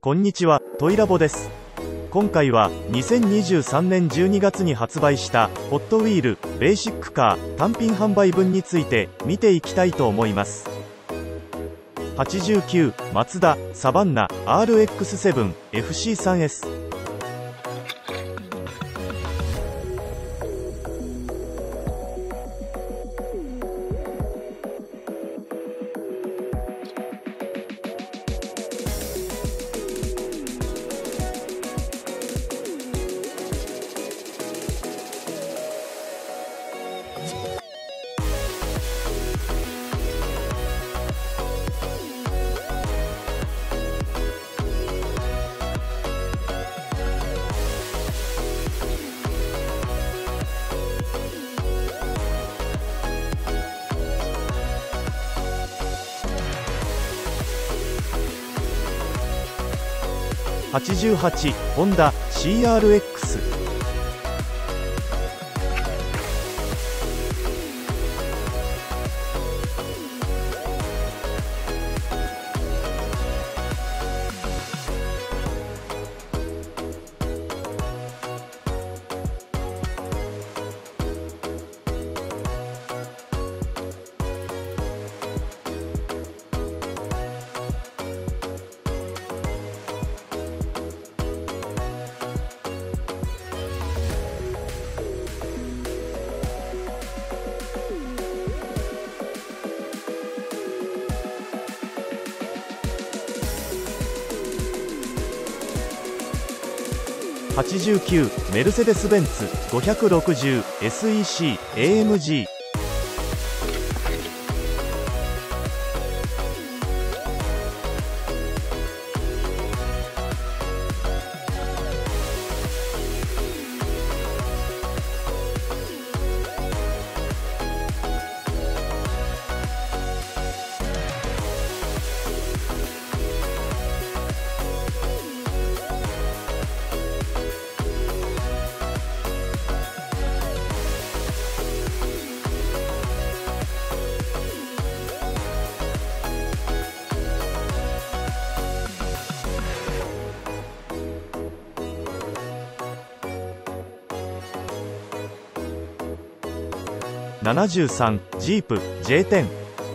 こんにちは、トイラボです。今回は2023年12月に発売したホットウィールベーシックカー単品販売分について見ていきたいと思います。89マツダサバンナ RX7 FC3S。88ホンダ CRX。89メルセデス・ベンツ 560SEC AMG。73ジープ J10。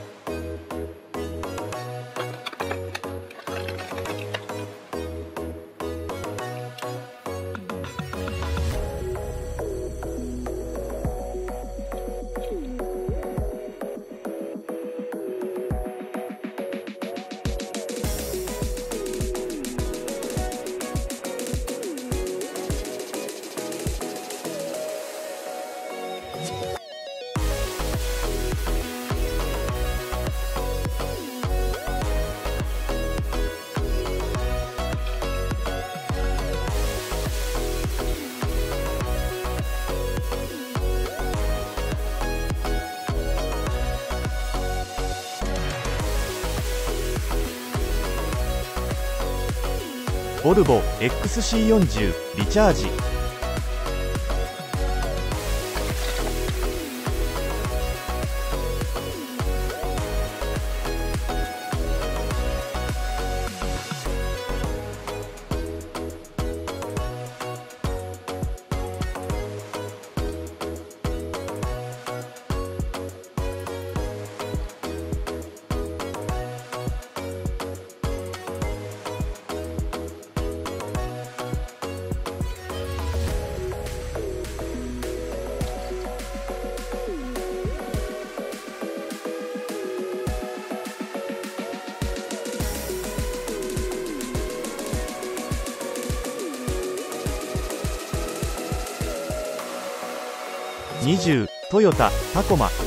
ボルボ XC40 リチャージ。20トヨタタコマ。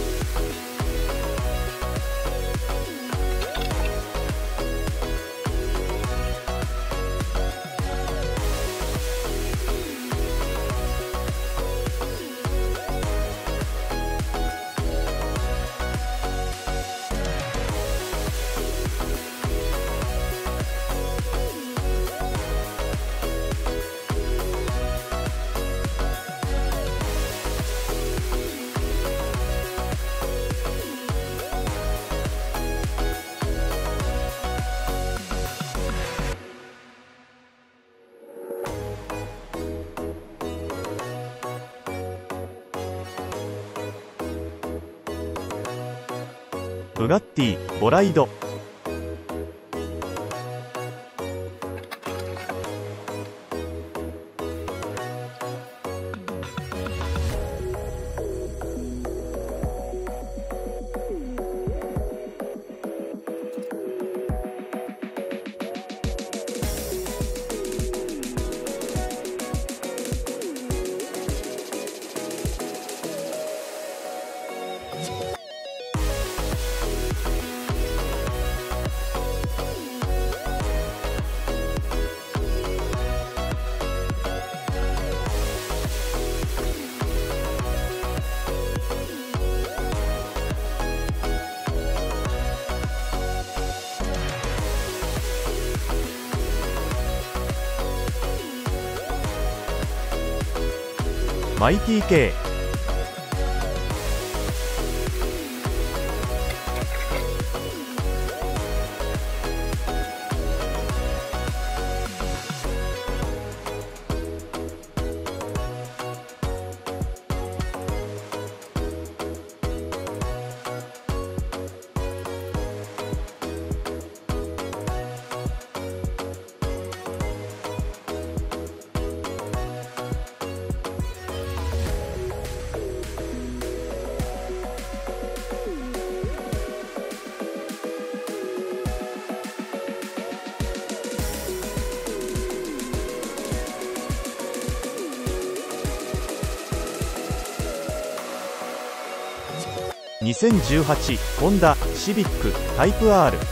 ブガッティ、ボライド。マイティ K。2018ホンダシビックタイプ R。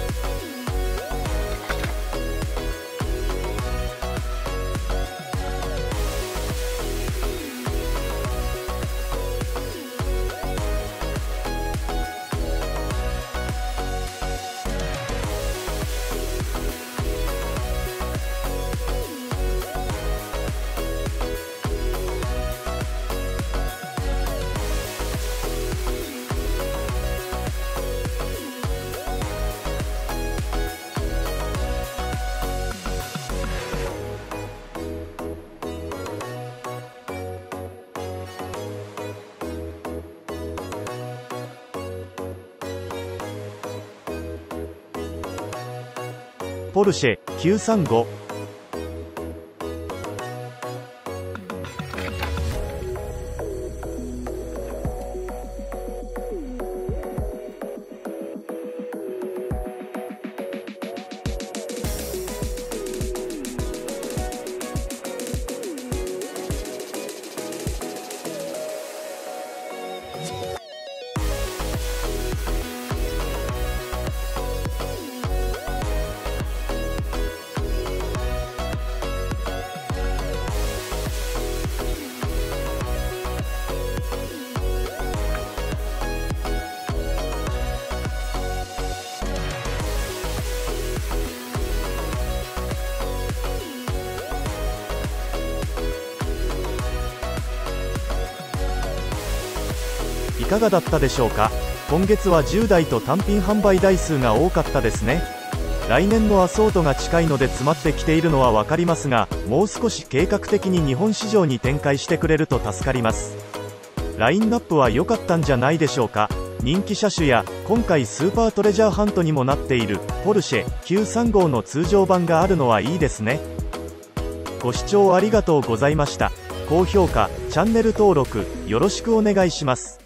ポルシェ935。いかがだったでしょうか。今月は10台と単品販売台数が多かったですね。来年のアソートが近いので詰まってきているのは分かりますが、もう少し計画的に日本市場に展開してくれると助かります。ラインナップは良かったんじゃないでしょうか。人気車種や今回スーパートレジャーハントにもなっているポルシェ935の通常版があるのはいいですね。ご視聴ありがとうございました。高評価、チャンネル登録よろしくお願いします。